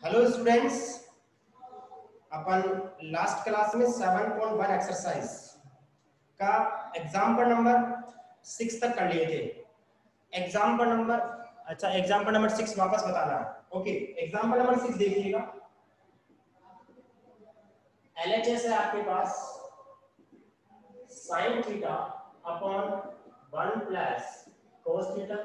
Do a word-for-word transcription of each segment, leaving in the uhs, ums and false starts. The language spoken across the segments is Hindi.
हेलो स्टूडेंट्स, अपन लास्ट क्लास में सेवन पॉइंट वन एक्सरसाइज का एग्जाम्पल नंबर सिक्स तक कर लिए थे। एग्जाम्पल नंबर अच्छा एग्जाम्पल नंबर सिक्स वापस बताना है। ओके, एग्जाम्पल नंबर सिक्स देखिएगा। एलएचएस है आपके पास sine theta upon one plus cos theta.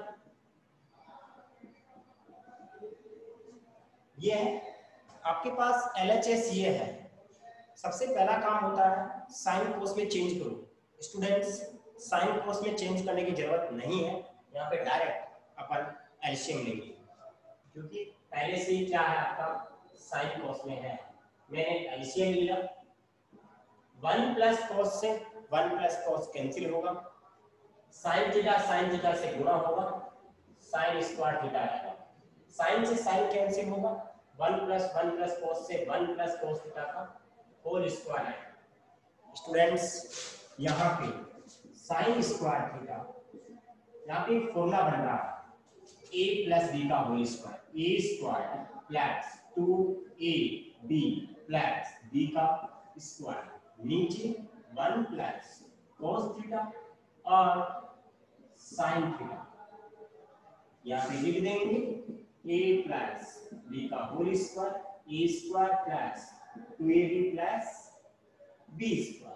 ये है आपके पास एलएचएस। ये है सबसे पहला काम होता है साइन कोस में चेंज करो। स्टूडेंट्स, साइन कोस में चेंज करने की जरूरत नहीं है, यहाँ पे डायरेक्ट अपन एलसीएम लेंगे क्योंकि पहले से ही क्या है आपका साइन कोस में है। मैंने एलसीएम लिया, वन प्लस कोस से वन प्लस कोस कैंसिल होगा, साइन थीटा साइन थीटा से गुणा होगा, साइन स्क्वायर थीटा आएगा, साइन से साइन कैंसिल होगा, one plus one plus cos से वन प्लस कोस थीटा का होल स्क्वायर है। स्टूडेंट्स, यहाँ पे साइन स्क्वायर थीटा, यहाँ पे फॉर्मूला बन रहा है ए प्लस बी का होल स्क्वायर, ए स्क्वायर प्लस टू ए बी प्लस बी का स्क्वायर, नीचे वन प्लस कोस थीटा और साइन थीटा। यहाँ पे लिख देंगे ए प्लस बी का होल स्क्वायर, ए स्क्वायर प्लस टू ए बी प्लस बी स्क्वायर।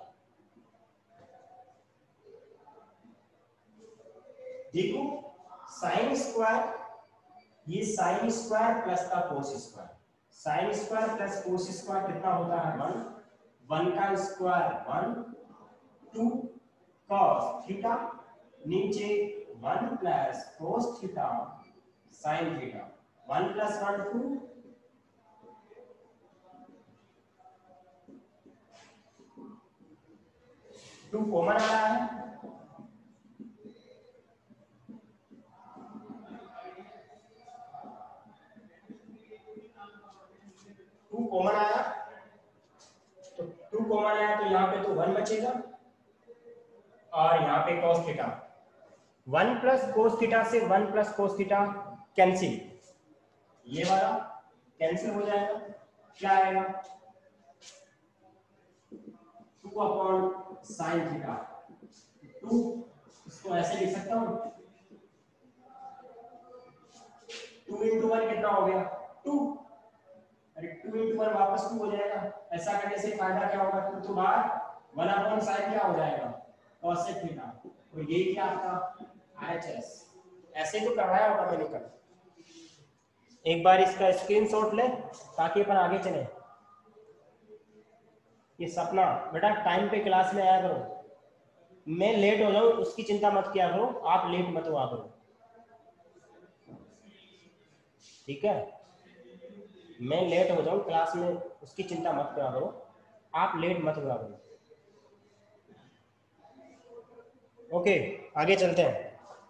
देखो साइन स्क्वायर, ये साइन स्क्वायर प्लस का cos square, sign square plus cos square कितना होता है वन, वन का square one, to cos theta, नीचे one plus cos theta sine theta, one plus one two, two common आ रहा है, टू कॉमन आया तो टू कॉमन आया तो यहाँ पे तो वन बचेगा और यहाँ पे cos theta, one plus cos theta से one plus cos theta cancel, ये वाला कैंसिल हो जाएगा, क्या आएगा two upon sign theta, two इसको ऐसे लिख सकता हूँ, टू इंटू वन कितना हो गया टू, अरे टू इंटू वन वापस टू हो जाएगा। ऐसा करने से फायदा क्या होगा, टू तो बाहर, वन अपॉन साइन क्या हो जाएगा cosec थीटा, और यही क्या आपका आरएचएस। ऐसे तो करवाया होगा मैंने कल, एक बार इसका स्क्रीनशॉट ले ताकि अपन आगे चले। ये सपना बेटा टाइम पे क्लास में आया करो, मैं लेट हो जाऊं उसकी चिंता मत किया करो, आप लेट मत हुआ करो, ठीक है। मैं लेट हो जाऊं क्लास में उसकी चिंता मत किया करो, आप लेट मत हुआ करो। ओके, आगे चलते हैं।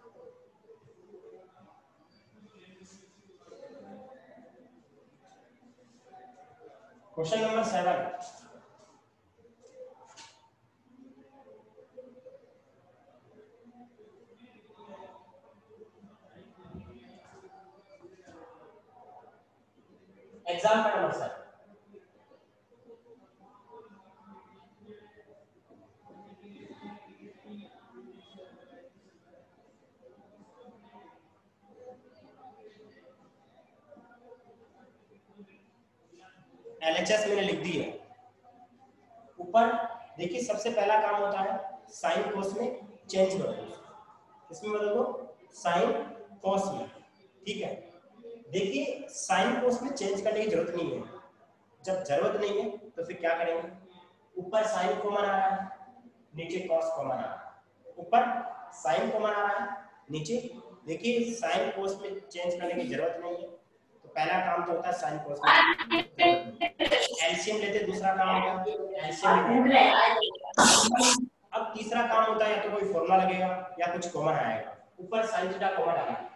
Question number seven, example number seven. LHS मैंने लिख दी है ऊपर। देखिए सबसे पहला काम होता है साइन कोस में चेंज करो, इसमें बदल दो साइन कोस में, ठीक है। देखिए साइन कोस में चेंज करने की जरूरत नहीं है, जब जरूरत नहीं है तो फिर क्या करेंगे, ऊपर साइन कॉमन आ रहा है, नीचे कॉस कॉमन आ रहा है, ऊपर साइन कॉमन आ रहा है, नीचे देखिए साइन कोस में चेंज करने की जरूरत नहीं है, तो पहला काम तो होता है साइन कोस में एलसीएम लेते, दूसरा काम होता है एलसीएम। अब तीसरा काम होता है या तो कोई फॉर्मूला लगेगा या कुछ कॉमन आएगा। ऊपर साइन थीटा कॉमन आ गया,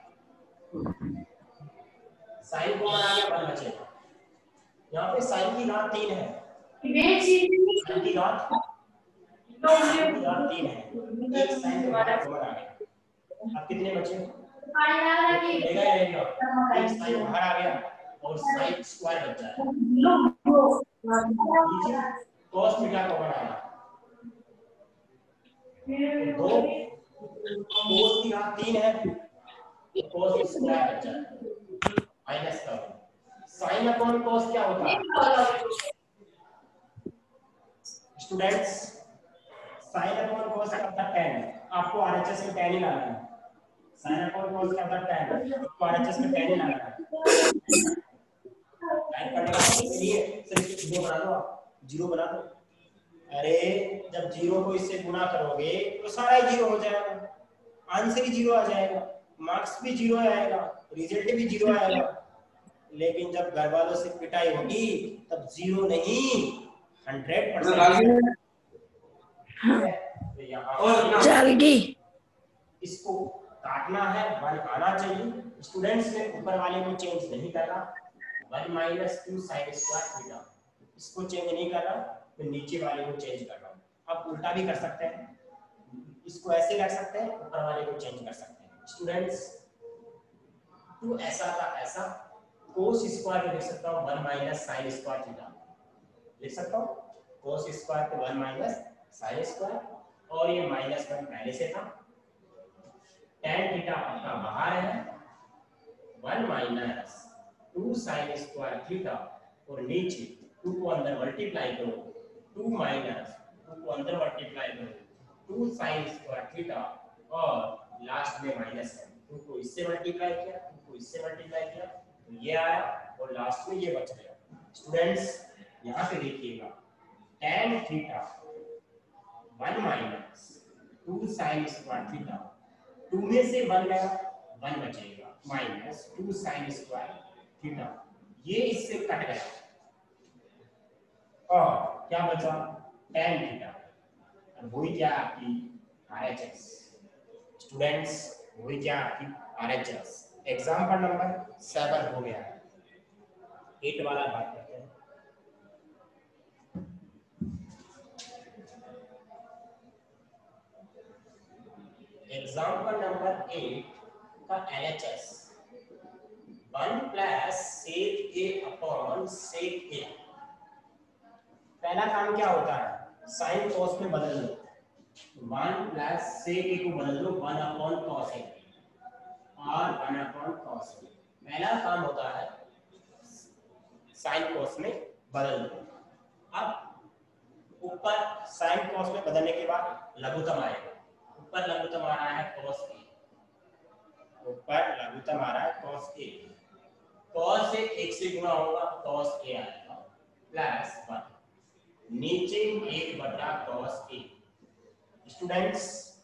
साइन कॉमन आ गया, वन बचेगा। यहाँ पे साइन की घात तीन है, साइन की घात साइन की घात तीन है, एक साइन की घात कॉमन आ गया। अब कितने बचे, रहेगा रहेगा, एक साइन बाहर आ गया, और साइन स्क्वायर बच जाएगा। cos थीटा कॉमन आया तो दो cos थीटा तीन है तो cos स्क्वायर बच जाएगा माइनस का sin अपॉन cos क्या होता है स्टूडेंट्स? sin अपॉन cos क्या होता है tan। आपको आरएचएस में tan ही लाना है। sin अपॉन cos क्या होता है tan। आपको आरएचएस में tan ही लाना है। टाइप करने का मतलब नहीं है सिर्फ जीरो बना दो, आप जीरो बना दो। अरे जब जीरो को इससे गुना करोगे तो सारा ही जीरो हो जाएगा, आंसर ही जीरो आ जाएगा, मार्क्स भी जीरो आएगा, रिजल्ट भी जीरो आएगा। लेकिन जब घर वालों से पिटाई होगी तब जीरो नहीं हंड्रेड परसेंट। इसको काटना है, वन आना चाहिए। स्टूडेंट्स ने ऊपर वाले को चेंज नहीं करना, one minus two sign square theta इसको चेंज नहीं करना, तो नीचे वाले को चेंज करना। अब उल्टा भी कर सकते हैं, इसको ऐसे रख सकते हैं, ऊपर वाले को चेंज कर सकते हैं। स्टूडेंट्स टू ऐसा था ऐसा cos स्क्वायर को लिख सकता हूं one minus sign square theta लिख सकता हूं। cos स्क्वायर को वन माइनस साइन स्क्वायर और ये माइनस वन पहले से था। tan थीटा आपका बाहर है, one minus two sign square theta और नीचे टू को अंदर मल्टीप्लाई करो, टू माइनस टू को अंदर मल्टीप्लाई करो, टू साइन स्क्वायर थीटा और लास्ट में माइनस है, टू को इससे मल्टीप्लाई किया, टू को इससे मल्टीप्लाई किया तो ये आया और लास्ट में ये बच गया। स्टूडेंट्स यहाँ पे देखिएगा tan theta one minus two sign square theta, two में से वन गया, वन बचेगा minus two sign square theta, ये इससे कट गया और क्या बचा tan थीटा। वही क्या आपकी आरएचएस। स्टूडेंट्स वही क्या आपकी आरएचएस। एग्जांपल नंबर सेवन हो गया, एट वाला बात करते हैं। एग्जांपल नंबर एट का LHS one plus sec A upon sec A. पहला काम क्या होता है साइन कॉस में बदल दो, वन प्लस सेक ए को बदल दो वन अपॉन कॉस ए और वन अपॉन कॉस ए। पहला काम होता है साइन कॉस में बदल दो। अब ऊपर साइन कॉस में बदलने के बाद लघुत्तम आएगा, ऊपर लघुत्तम आ रहा है कॉस ए, ऊपर लघुत्तम आ रहा है कॉस ए, कॉस से एक से गुणा होगा कॉस ए आएगा प्लस वन, नीचे एक बटा कॉस ए। स्टूडेंट्स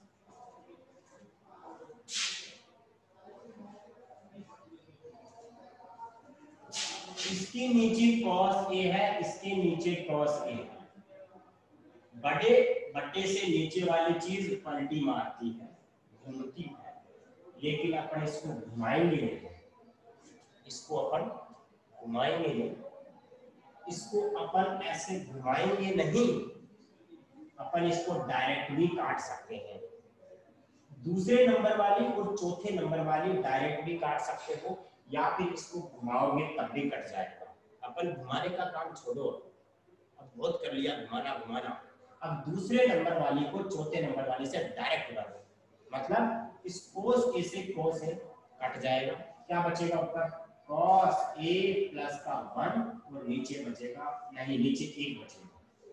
इसके नीचे cos a है, इसके नीचे cos a है। बड़े बट्टे से नीचे वाली चीज पलटी मारती है, घूमती है, लेकिन अपन इसको घुमाएंगे नहीं, इसको अपन घुमाएंगे नहीं, इसको अपन ऐसे घुमाएंगे नहीं, अपन इसको डायरेक्ट भी काट सकते हैं। दूसरे नंबर वाली और चौथे नंबर वाली डायरेक्ट भी काट सकते हो, या फिर इसको घुमाओगे तब भी कट जाएगा। अपन घुमाने का काम छोड़ो, अब बहुत कर लिया घुमाना घुमाना। अब दूसरे नंबर वाली को चौथे नंबर वाली से डायरेक्ट उड़ा दो, मतलब इस cos a से cos a कट जाएगा, क्या बचेगा ऊपर cos a प्लस का वन और नीचे बचेगा यानी नीचे एक बचेगा।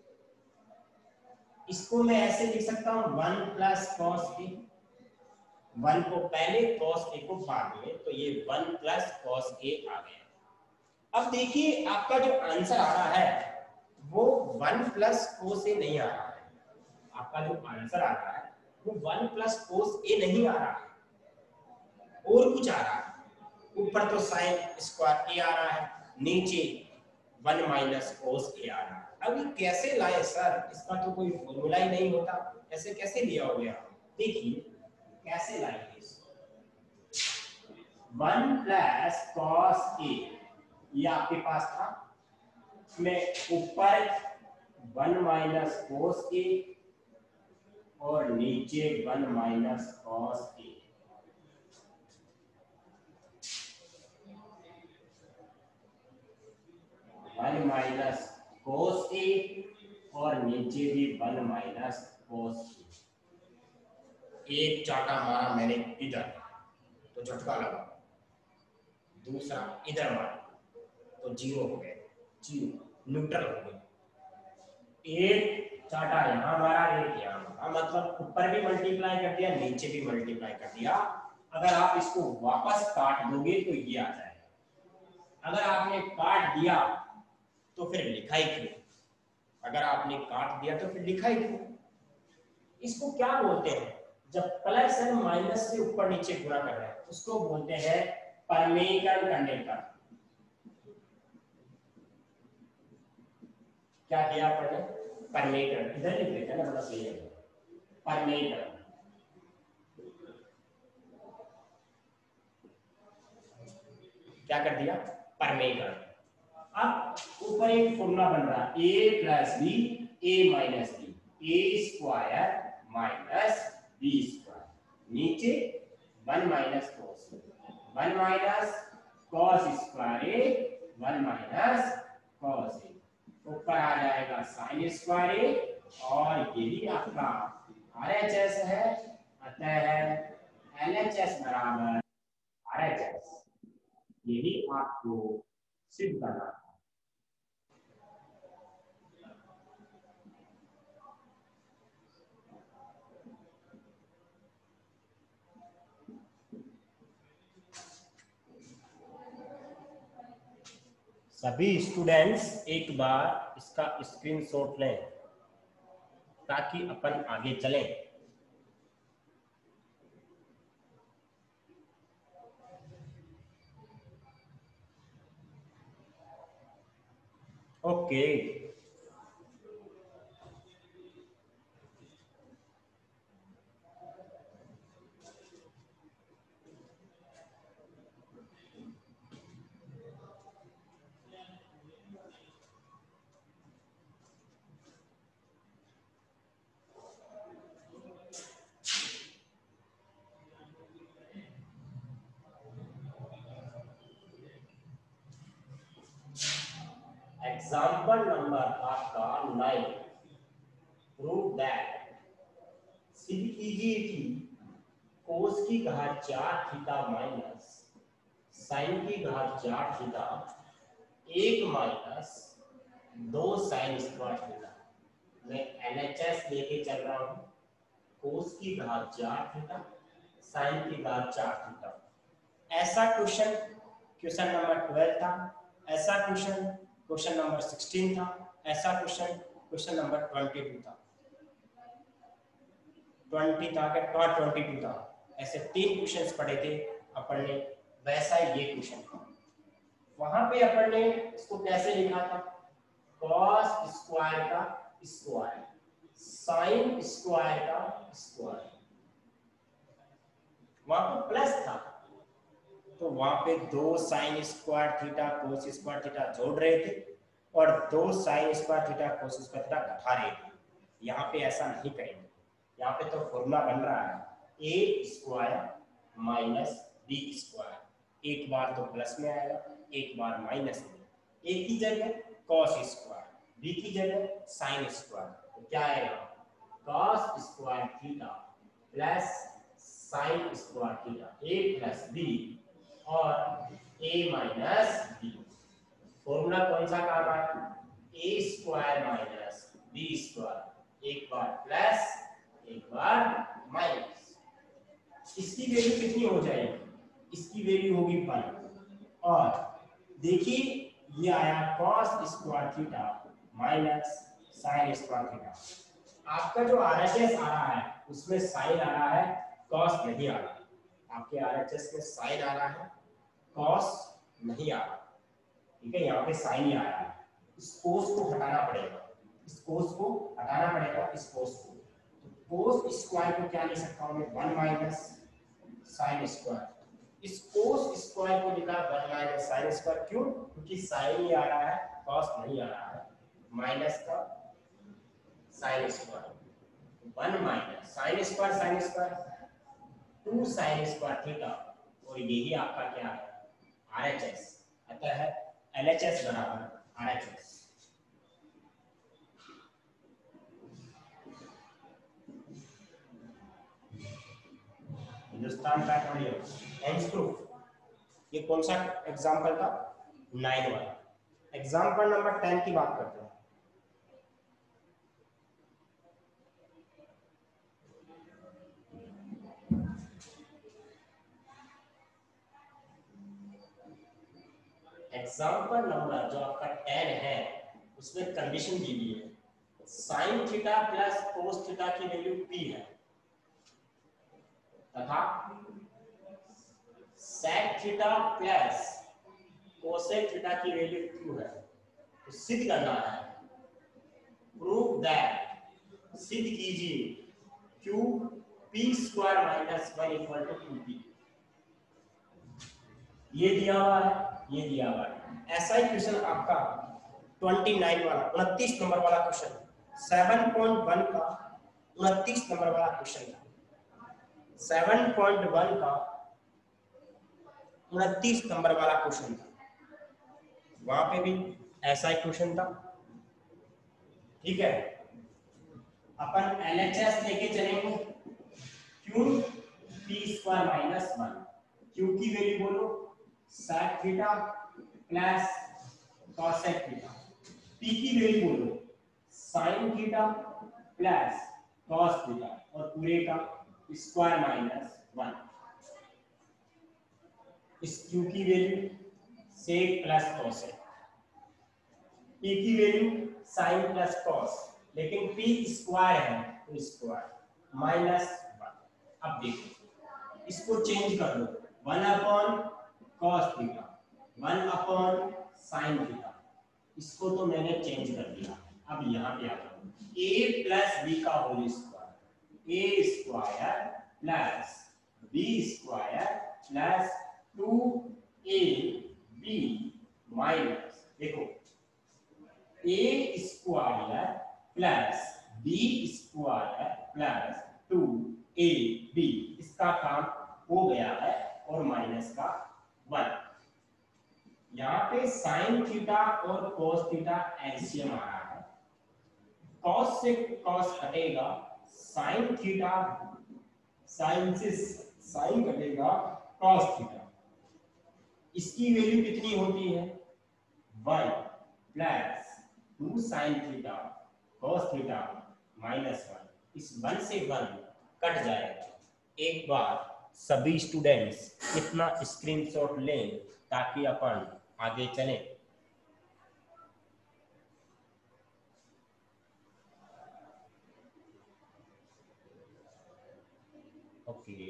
इसको मैं ऐसे लिख सकता हूँ one plus cos a, one को पहले cos a को बाद में, तो ये वन प्लस cos a आ गया। अब देखिए आपका जो आंसर आ रहा है वो वन प्लस cos a नहीं आ रहा है, आपका जो आंसर आ रहा है वो वन प्लस cos a नहीं आ रहा है, और कुछ आ रहा है। ऊपर तो साइन स्क्वायर a आ रहा है, नीचे वन माइनस cos a आ रहा है। अब ये कैसे लाए सर, इसका तो कोई फॉर्मूला ही नहीं होता, ऐसे कैसे लिया हो गया? देखिए कैसे लाएंगे इसको, वन प्लस cos a ये आपके पास था, इसमें ऊपर वन माइनस cos a और नीचे one minus cos a। Minus cos a और नीचे भी वन माइनस कोस ए। एक चाटा मारा मैंने इधर तो झटका लगा, दूसरा इधर मारा तो जीरो हो गया, जीरो न्यूट्रल हो गया। एक चाटा यहाँ मारा, एक यहाँ मारा, मतलब ऊपर भी मल्टीप्लाई कर दिया, नीचे भी मल्टीप्लाई कर दिया। अगर आप इसको वापस काट दोगे तो ये आ जाएगा। अगर आपने काट दिया तो फिर लिखा ही क्यों? अगर आपने काट दिया तो फिर लिखा ही क्यों? इसको क्या बोलते हैं? जब प्लस एंड माइनस से ऊपर नीचे गुणा कर रहे हैं उसको बोलते हैं परमेकन करने का। क्या किया आपने? परमेकन। इधर लिख लेते हैं ना, बड़ा सही है। परमेकन, क्या कर दिया? परमेकन। अब ऊपर एक फॉर्मूला बन रहा है ए plus b a minus b, a square minus b square, नीचे one minus cos, one minus cos square a, one minus cos a, ऊपर आ जाएगा साइन स्क्वायर ए, और ये भी आपका आरएचएस है। अतः एलएचएस बराबर आरएचएस, यही आपको सिद्ध करना है। सभी स्टूडेंट्स एक बार इसका स्क्रीनशॉट लें ताकि अपन आगे चलें। ओके, एग्जाम्पल नंबर आपका नाइन, प्रूव दैट सीधी कीजिए कि कोस की घात चार थीटा माइनस साइन की घात चार थीटा एक माइनस दो साइन स्क्वायर थीटा। मैं एलएचएस लेके चल रहा हूँ, कोस की घात चार थीटा साइन की घात चार थीटा। ऐसा क्वेश्चन क्वेश्चन नंबर ट्वेल्व था, ऐसा क्वेश्चन क्वेश्चन नंबर सिक्सटीन था, ऐसा question question number twenty two था, ट्वेंटी था क्या ट्वेंटी टू था। ऐसे तीन क्वेश्चंस पढ़े थे अपन ने, वैसा ये क्वेश्चन था। वहां पे अपन ने इसको कैसे लिखा था? कॉस स्क्वायर का स्क्वायर साइन स्क्वायर का स्क्वायर, वहां पे प्लस था तो वहां पे दो sin square theta cos square theta जोड़ रहे थे और दो sin square theta cos square theta घटा रहे थे। यहाँ पे ऐसा नहीं करेंगे, यहाँ पे तो फॉर्मूला बन रहा है a square minus b square, एक बार तो प्लस में आएगा एक बार माइनस में, ए की जगह कॉस स्क्वायर बी की जगह साइन स्क्वायर, तो क्या आएगा? Cos square theta plus sin square theta, a plus b और a माइनस बी। फॉर्मूला कौन सा काम आया? A square minus b square, एक बार प्लस एक बार माइनस। इसकी वैल्यू कितनी हो जाएगी? इसकी वैल्यू होगी वन, और देखिए ये आया cos square theta minus sign square theta. आपका जो आरएचएस आ रहा है उसमें साइन आ रहा है, cos नहीं आ रहा है। आपके आरएचएस में साइन आ रहा है, cos नहीं आ रहा, ठीक है? यहाँ पे साइन ही आ रहा है। इस कोस को हटाना पड़ेगा, इस कोस को हटाना पड़ेगा, इस कोस को। तो कोस स्क्वायर को क्या ले सकता हूँ मैं? One minus sign square. इस कोस स्क्वायर को लिखा वन माइनस साइन स्क्वायर, क्यों? क्योंकि साइन ही आ रहा है, cos नहीं आ रहा है, माइनस का sin square, one minus sign square sign square two sign square theta, और यही आपका क्या है? आरएचएस। अतः एलएचएस बराबर RHS. Hindustan petroleum, hence proof. ये कौन सा एग्जाम्पल था? नाइन वाला। एग्जाम्पल नंबर टेन की बात करते हैं। एग्जाम्पल नंबर जो आपका टेन है उसमें कंडीशन दी हुई है, sin theta plus cos theta की वैल्यू पी है तथा sec theta plus cosec theta की वैल्यू क्यू है। तो सिद्ध करना है, प्रूव दैट, सिद्ध कीजिए q p square minus one equal to two p. ये दिया हुआ है, ये दिया हुआ है। ऐसा ही क्वेश्चन आपका उनतीस वाला उनतीस नंबर वाला क्वेश्चन, सात पॉइंट एक का उनतीस नंबर वाला क्वेश्चन था। सात पॉइंट एक का उनतीस नंबर वाला क्वेश्चन था, वहां पे भी ऐसा ही क्वेश्चन था। ठीक है, अपन एलएचएस लेके चलेंगे, q p square minus one, q की वैल्यू बोलो sec theta plus cosec theta, p की वैल्यू बोलो sin theta plus cos theta और पूरे का स्क्वायर माइनस वन। इस क्यू की value sec plus cosec, p की वैल्यू साइन प्लस कॉस, लेकिन पी स्क्वायर है तो स्क्वायर माइनस वन। अब देखो इसको चेंज कर दो, one upon cos theta, one upon sign theta, इसको तो मैंने चेंज कर दिया। अब यहाँ पे आ जाओ, a प्लस बी का होल स्क्वायर, ए square plus B square plus two ए बी माइनस, देखो a square plus B square plus two A b, इसका काम हो गया है और माइनस का वन। यहाँ पे साइन थीटा और कोस थीटा एलसीएम आ रहा है, कॉस से कॉस कटेगा, साइन थीटा साइन से साइन कटेगा, कॉस थीटा, इसकी वैल्यू कितनी होती है one plus two sin theta cos theta minus one, इस वन से वन कट जाएगा। एक बार सभी स्टूडेंट्स इतना स्क्रीनशॉट लें ताकि अपन आगे चलें। ओके,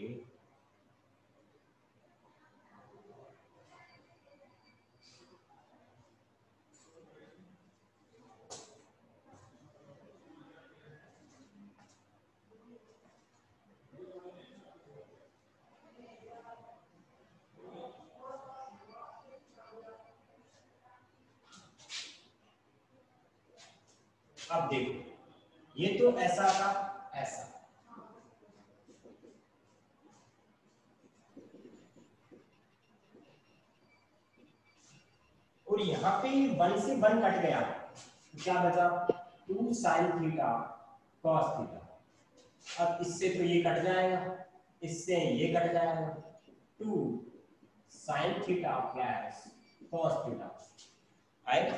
अब देखो ये तो ऐसा था, ऐसा, और यहाँ पे वन से वन कट गया, क्या बचा two sin theta cos theta. अब इससे तो ये कट जाएगा, इससे ये कट जाएगा, two sin theta plus cos theta आएगा।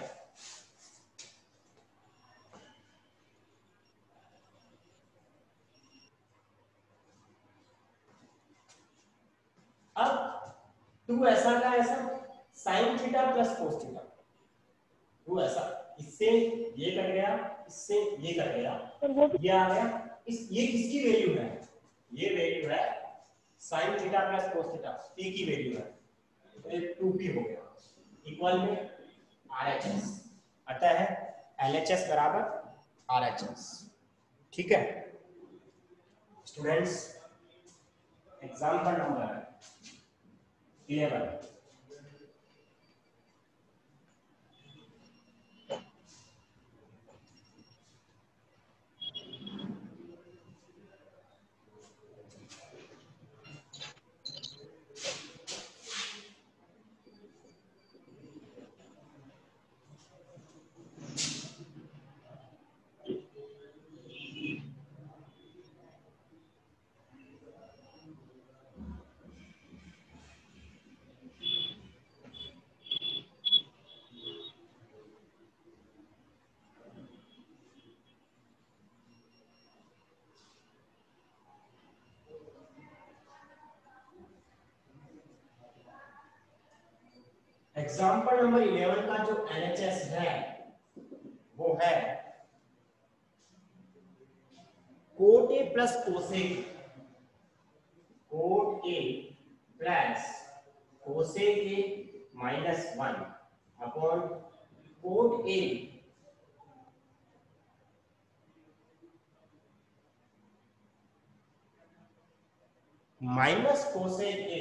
अब टू ऐसा का ऐसा sin theta plus cos theta, two ऐसा, इससे ये कट गया, इससे ये कट गया, ये आ गया, इस ये किसकी वैल्यू है, ये वैल्यू है sin theta plus cos theta, p की वैल्यू है, तो ये टू पी हो गया, इक्वल में आरएचएस आता है, एलएचएस बराबर आरएचएस। ठीक है students, example number eleven, example number eleven का जो एलएचएस है वो है cot a plus cosec, cot a plus cosec a minus one upon cot a minus cosec a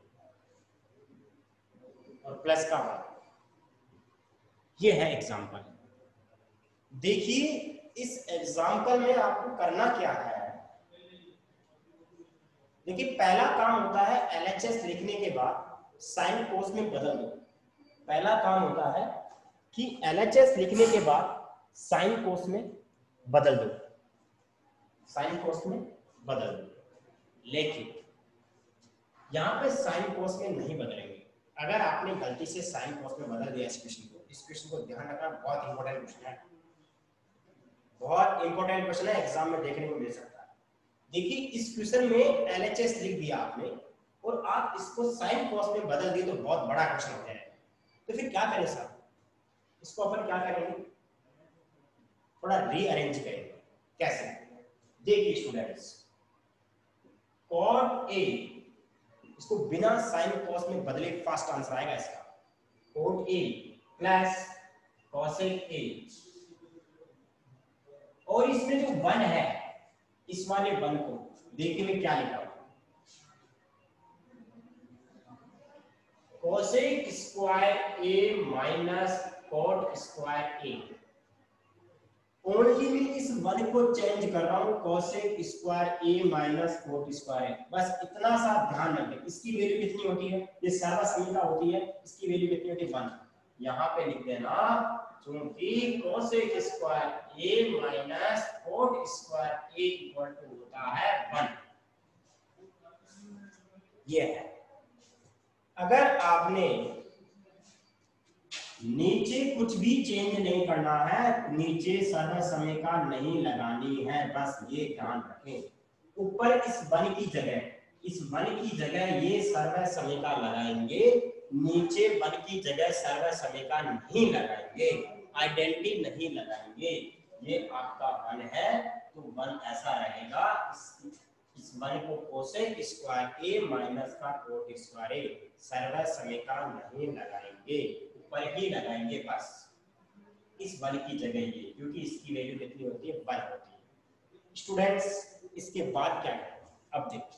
और प्लस का वन। ये है एग्जाम्पल। देखिए इस एग्जाम्पल में आपको करना क्या है। देखिए पहला काम होता है एलएचएस लिखने के बाद साइन कोस में बदल दो। पहला काम होता है कि एलएचएस लिखने के बाद साइन कोस में बदल दो, साइन कोस में बदल दो। लेकिन यहां पे साइन कोस में नहीं बदलेंगे। अगर आपने गलती से साइन कोस में बदल दिया इस क्वेश्चन को, इस क्वेश्चन को ध्यान रखना, बहुत इंपॉर्टेंट क्वेश्चन है, बहुत इंपॉर्टेंट क्वेश्चन है, एग्जाम में देखने को मिल सकता है। देखिए इस क्वेश्चन में एलएचएस लिख दिया आपने और आप इसको साइन कोस में बदल दिए तो बहुत बड़ा क्वेश्चन हो जाएगा। तो फिर क्या करें सर, इसको अपन क्या करेंगे, थोड़ा रीअरेंज करेंगे। कैसे? देखिए स्टूडेंट्स, कॉट ए इसको बिना साइन कॉस में बदले फर्स्ट आंसर आएगा इसका, cot a plus cosec a, और इसमें जो वन है इस वाले वन को देखिए मैं क्या लिखा हूं, cosec square a minus cot square a. Only मैं इस वन को चेंज कर रहा हूं, cosec square a minus cot square a. बस इतना सा ध्यान रखें। इसकी वैल्यू कितनी होती है, ये सर्वसमीका होती है, इसकी वैल्यू कितनी होती है, वन। यहां पे लिख देना क्योंकि cosec square a minus cot square a equal to होता है वन। ये है। अगर आपने नीचे कुछ भी चेंज नहीं करना है, नीचे सर्वसमीका नहीं लगानी है, बस ये ध्यान रखें। ऊपर इस वन की जगह, इस वन की जगह ये सर्वसमीका लगाएंगे, नीचे वन की जगह सर्वसमीका नहीं लगाएंगे, आइडेंटिटी नहीं लगाएंगे। ये आपका वन है तो वन ऐसा रहेगा। इस, इस वन को कोसेक स्क्वायर ए माइनस का कोट स्क्वायर ए, सर्वसमीका नहीं लगाएंगे, ऊपर ही लगाएंगे बस इस वन की जगह ये, क्योंकि इसकी वैल्यू कितनी होती है, वन होती है। स्टूडेंट्स इसके बाद क्या करें, अब देखिए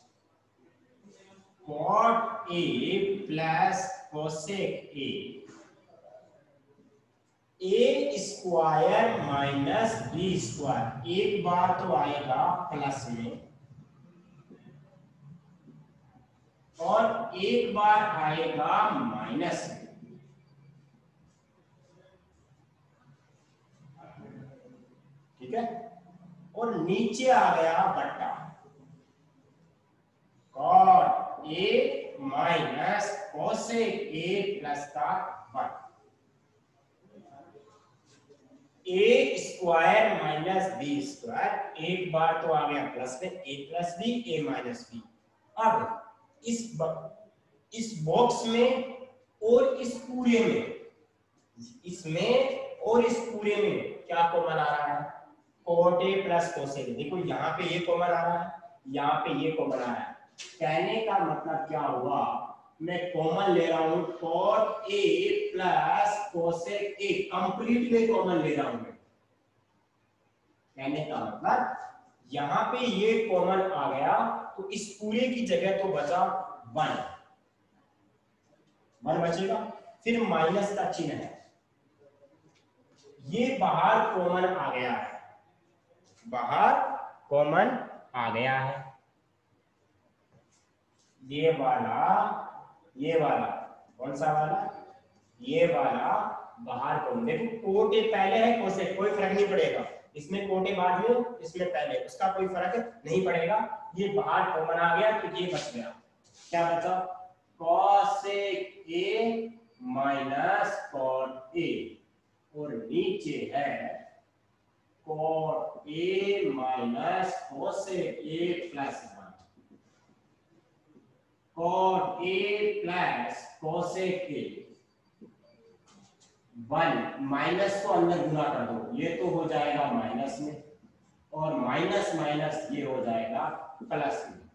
cot a plus cosec a, a square minus b square, एक बार तो आएगा प्लस में और एक बार आएगा माइनस में। ठीक है, और नीचे आ गया बट्टा, cot a minus cosec a plus का one, a square minus b square, एक बार तो आ गया प्लस में, a plus b a minus b. अब इस इस बॉक्स में और इस पूरे में, इसमें और इस पूरे में क्या कॉमन आ रहा है, कॉट ए प्लस कोसेक। देखो यहाँ पे ये कॉमन आ रहा है, यहाँ पे ये कॉमन आ रहा है। कहने का मतलब क्या हुआ, मैं कॉमन ले रहा हूं cot a plus cosec a, complete में कॉमन ले रहा हूं मैं। कहने का मतलब यहां पे ये कॉमन आ गया तो इस पूरे की जगह तो बचा वन, वन बचेगा। फिर माइनस का चिन्ह है, ये बाहर कॉमन आ गया है, बाहर कॉमन आ गया है। ये वाला, ये वाला कौन सा वाला, ये वाला बाहर कॉमन। देखो कोटे पहले है कोसेक, कोई फर्क नहीं पड़ेगा, इसमें कोटे बाद में, इसमें पहले, उसका कोई फर्क नहीं पड़ेगा। ये बाहर कॉमन आ गया तो ये बच गया, क्या बचा, cosec a minus cot a, और नीचे है cot a minus cosec a plus one, cot a plus cosec a. One minus को अंदर गुना कर दो, ये तो हो जाएगा माइनस में, और माइनस माइनस ये हो जाएगा प्लस में।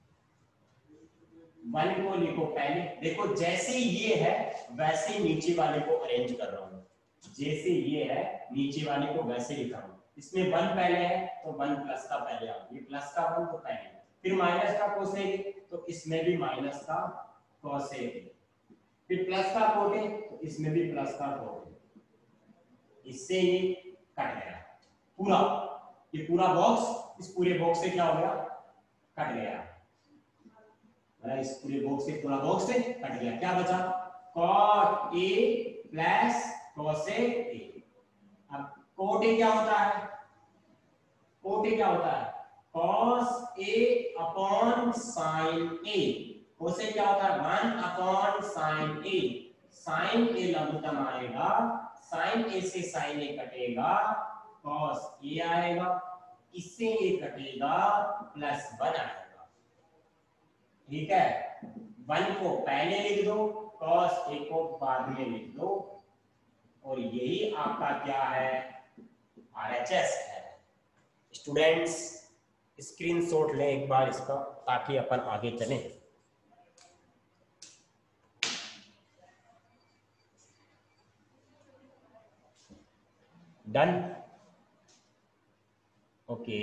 वन को लिखो पहले, देखो जैसे ये है वैसे नीचे वाले को अरेंज कर रहा हूं, जैसे ये है नीचे वाले को वैसे लिख रहा हूं। इसमें वन पहले है तो वन प्लस का पहले आ, ये प्लस का वन तो पहले, फिर माइनस का कोसेक तो इसमें भी माइनस का कोसेक, फिर प्लस का कोटेक तो इसमें भी प्लस का कोटेक, इससे ये कट गया पूरा, ये पूरा बॉक्स इस पूरे बॉक्स से क्या हो गया, कट गया, इस पूरे बॉक्स से पूरा बॉक्स से कट गया। क्या बचा, cot a plus cosec a। अब cot a क्या होता है, cot a क्या होता है, cos a upon sin a, cosec क्या होता है, one upon sin a, sin a लघुत्तम आएगा, sin a से sin a कटेगा, cos a आएगा, इससे a कटेगा, प्लस वन आएगा। ठीक है, वन को पहले लिख दो, cos a को बाद में लिख दो, और यही आपका क्या है, आरएचएस है। स्टूडेंट्स स्क्रीनशॉट लें एक बार इसका, ताकि अपन आगे चलें। Done, okay.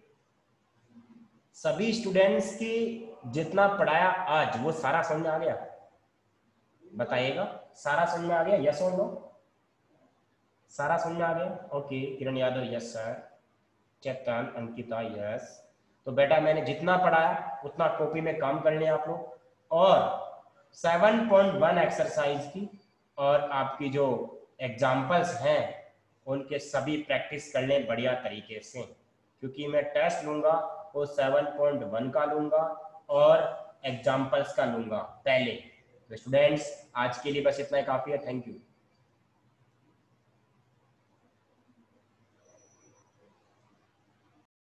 सभी स्टूडेंट्स की जितना पढ़ाया आज वो सारा समझ में आ गया, बताइएगा सारा समझ में आ गया, यस और नो, सारा समझ में आ गया। Okay, Kiran Yadav yes sir, Chetan Ankita yes. तो बेटा मैंने जितना पढ़ाया उतना कॉपी में काम कर लिया आप लोग, और सेवन पॉइंट वन एक्सरसाइज की और आपकी जो एग्जाम्पल्स हैं उनके सभी प्रैक्टिस कर लें बढ़िया तरीके से, क्योंकि मैं टेस्ट लूंगा वो सेवन पॉइंट वन का लूंगा और एग्जाम्पल्स का लूंगा पहले। तो स्टूडेंट्स आज के लिए बस इतना ही काफी है, थैंक यू।